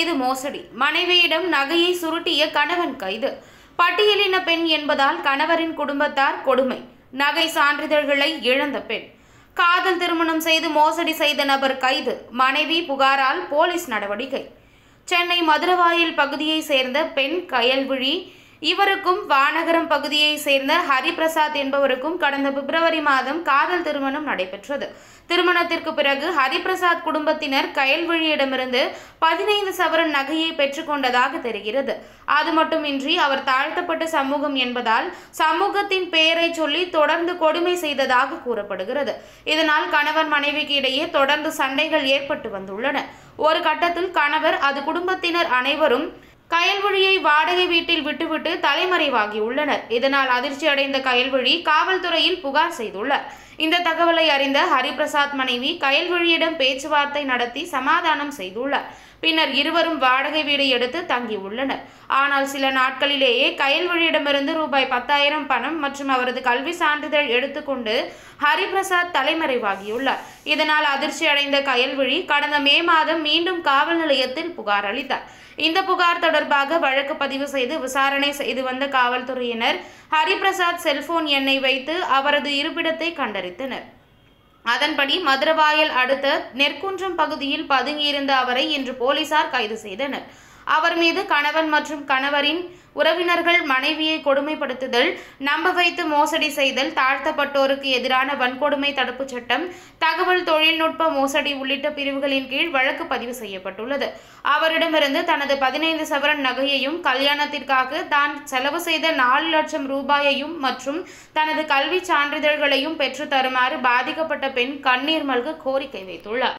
செய்து மோசடி, மனைவியிடம் நகையை சுருட்டிய கணவன் கைது. பட்டியலின பெண் என்பதால் கணவரின் குடும்பத்தார் கொடுமை, நகை சான்றிதழ்களை இழந்த பெண். காதல் திருமணம் செய்து மோசடி செய்த நபர் கைது, மனைவி புகாரால் போலீஸ் நடவடிக்கை. சென்னை மதுரவாயல் பகுதியை சேர்ந்த பெண் கயல்விழி. இவருக்கும் வானகரம் பகுதியை சேர்ந்த ஹரிபிரசாத் என்பவருக்கும் கடந்த பிப்ரவரி மாதம் காதல் திருமணம் நடைபெற்றது. திருமணத்திற்கு பிறகு ஹரிபிரசாத் குடும்பத்தினர் கயல்விழியிடமிருந்து 15 சவரன் நகையை பெற்றுக்கொண்டதாக தெரிகிறது. அது மட்டுமின்றி அவர் தாழ்த்தப்பட்ட சமூகம் என்பதால் சமூகத்தின் பெயரை சொல்லி தொடர்ந்து கொடுமை செய்ததாக கூறப்படுகிறது. இதனால் கணவன் மனைவிக்கு இடையே தொடர்ந்து சண்டைகள் ஏற்பட்டு வந்துள்ளன. ஒரு கட்டத்தில் கணவர் அது குடும்பத்தினர் அனைவரும் கயல்விழியை வாடகை வீட்டில் விட்டுவிட்டு தலைமறைவாகியுள்ளனர். இதனால் அதிர்ச்சி அடைந்த கயல்விழி காவல்துறையில் புகார் செய்துள்ளார். இந்த தகவலை அறிந்த ஹரிபிரசாத் மனைவி கயல்விழியிடம் பேச்சுவார்த்தை நடத்தி சமாதானம் செய்துள்ளார். பின்னர் இருவரும் வாடகை வீடு எடுத்து தங்கியுள்ளனர். ஆனால் சில நாட்களிலேயே கயல்விழியிடமிருந்து ரூபாய் 10,000 பணம் மற்றும் அவரது கல்வி சான்றிதழ் எடுத்துக்கொண்டு ஹரிபிரசாத் தலைமறைவாகியுள்ளார். இதனால் அதிர்ச்சி அடைந்த கயல்விழி கடந்த மே மாதம் மீண்டும் காவல் நிலையத்தில் புகார் அளித்தார். இந்த புகார் தொடர்பாக வழக்கு பதிவு செய்து விசாரணை செய்து வந்த காவல்துறையினர் ஹரிபிரசாத் செல்போன் எண்ணை வைத்து அவரது இருப்பிடத்தை கண்டறிந்தனர். அதன்படி மதுரவாயல் அடுத்த நெற்குன்றம் பகுதியில் பதுங்கியிருந்த அவரை இன்று போலீசார் கைது செய்தனர். அவர் மீது கணவன் மற்றும் கணவரின் உறவினர்கள் மனைவியை கொடுமைப்படுத்துதல், நம்ப வைத்து மோசடி செய்தல், தாழ்த்தப்பட்டோருக்கு எதிரான வன்கொடுமை தடுப்பு சட்டம், தகவல் தொழில்நுட்ப மோசடி உள்ளிட்ட பிரிவுகளின் கீழ் வழக்கு பதிவு செய்யப்பட்டுள்ளது. அவரிடமிருந்து தனது 15 சவரன் நகையையும், கல்யாணத்திற்காக தான் செலவு செய்த 4 லட்சம் ரூபாயையும் மற்றும் தனது கல்வி சான்றிதழ்களையும் பெற்று தருமாறு பாதிக்கப்பட்ட பெண் கண்ணீர் மல்க கோரிக்கை வைத்துள்ளார்.